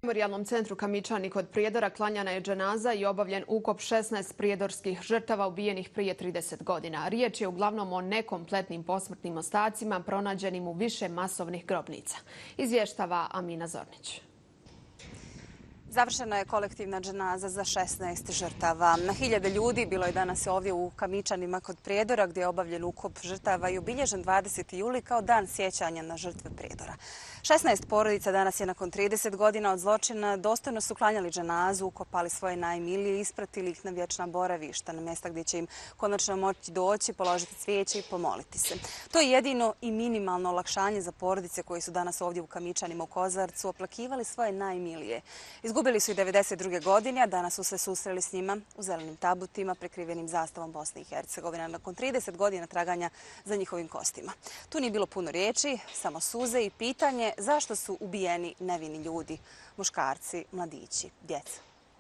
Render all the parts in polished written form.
U Memorijalnom centru Kamičani kod Prijedora klanjana je dženaza i obavljen ukop 16 prijedorskih žrtava ubijenih prije 30 godina. Riječ je uglavnom o nekompletnim posmrtnim ostacima pronađenim u više masovnih grobnica. Izvještava Amina Zornić. Završena je kolektivna dženaza za 16 žrtava. Na hiljade ljudi bilo je danas ovdje u Kamičanima kod Prijedora gdje je obavljen ukop žrtava i obilježen 20. juli kao dan sjećanja na žrtve Prijedora. 16 porodica danas je nakon 30 godina od zločina dostojno su klanjali dženazu, ukopali svoje najmilije i ispratili ih na vječna boravišta, na mjesta gdje će im konačno moći doći, položiti cvijeće i pomoliti se. To je jedino i minimalno olakšanje za porodice koji su danas ovdje u Kamičanima u Kozarcu oplakivali svoje najmilije. Izgubili su i 92. godine, a danas su se susreli s njima u zelenim tabutima prekrivenim zastavom Bosne i Hercegovine nakon 30 godina traganja za njihovim kostima. Tu nije bilo puno riječi, samo suze i pitanje zašto su ubijeni nevini ljudi, muškarci, mladići, djeca.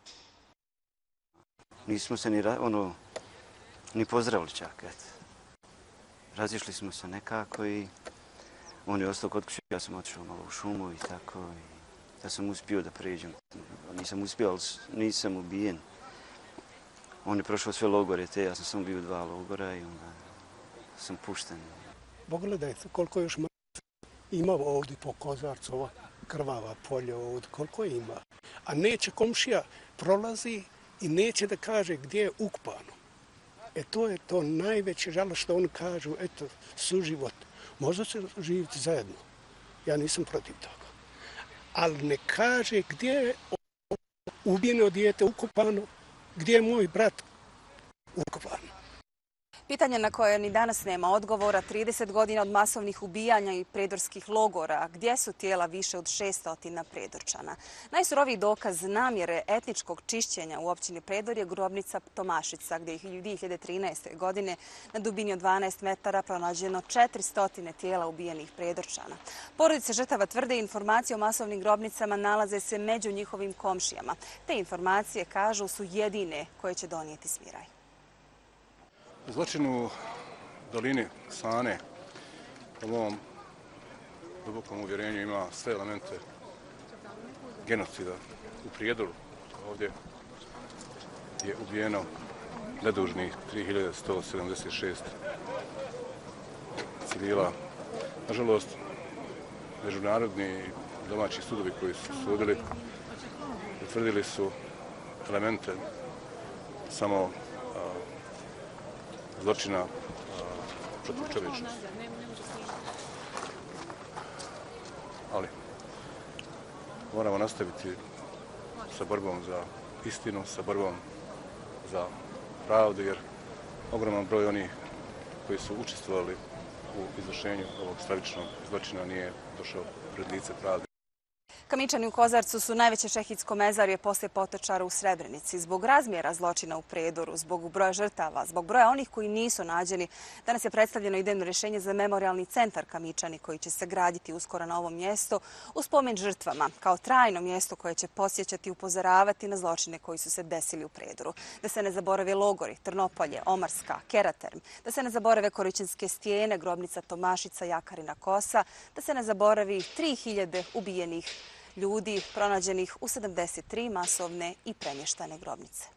Nismo se ni pozdravili čak. Razišli smo se nekako i on je ostao kod kuće, ja sam otišao malo u šumu i tako. Ja sam uspio da pređem. Nisam uspio, ali nisam ubijen. On je prošao sve logore te, ja sam samo bio u 2 logora i onda sam pušten. Pogledajte koliko još ima ovdje po Kozarcu, ova krvava polja ovdje, koliko ima. A neće komšija prolazi i neće da kaže gdje je ukopano. To je to najveće žalost što oni kažu, eto, suživot. Možda će živjeti zajedno. Ja nisam protiv toga. Ali ne kaže gdje je ubijeno dijete ukopano, gdje je moj brat ukopan. Pitanje na koje ni danas nema odgovora, 30 godina od masovnih ubijanja i predorskih logora. Gdje su tijela više od 600 Predorčana? Najsuroviji dokaz namjere etničkog čišćenja u općini Predor je grobnica Tomašica, gdje je 2013. godine na dubini od 12 metara pronađeno 400 tijela ubijenih Predorčana. Porodice žrtava tvrde informacije o masovnim grobnicama nalaze se među njihovim komšijama. Te informacije, kažu, su jedine koje će donijeti smiraj. Zločin u dolini Sane, po mom dubokom uvjerenju, ima sve elemente genocida. U Prijedoru ovdje je ubijeno nedužnih 3176 civila. Nažalost, međunarodni i domaći sudovi koji su sudili utvrdili su elemente samo zločina protiv čovječnosti. Ali moramo nastaviti sa borbom za istinu, sa borbom za pravdu, jer ogroman broj onih koji su učestvovali u izvršenju ovog stravičnog zločina nije došao pred lice pravde. Kamičani u Kozarcu su najveće šehidsko mezarje poslije potočara u Srebrenici. Zbog razmjera zločina u Prijedoru, zbog broja žrtava, zbog broja onih koji nisu nađeni, danas je predstavljeno idejno rješenje za memorijalni centar Kamičani koji će se graditi uskoro na ovom mjestu u spomen žrtvama, kao trajno mjesto koje će posjećati i upozoravati na zločine koji su se desili u Prijedoru. Da se ne zaborave logori, Trnopolje, Omarska, Keraterm, da se ne zaborave Koričinske stijene, grobnica Tomašica, Jakarina Kosa, da se ne zaboravi 3000 ubijenih ljudi pronađenih u 73 masovne i premještane grobnice.